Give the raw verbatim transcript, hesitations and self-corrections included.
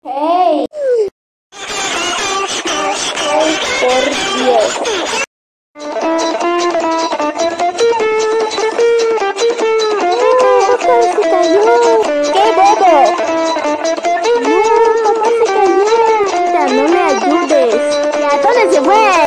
¡Hey! ¡Ay, por Dios! ¡Papá se cayó! ¡Qué bobo! No, papá se cayó. Mira, no me ayudes. ¿Y a dónde se fue?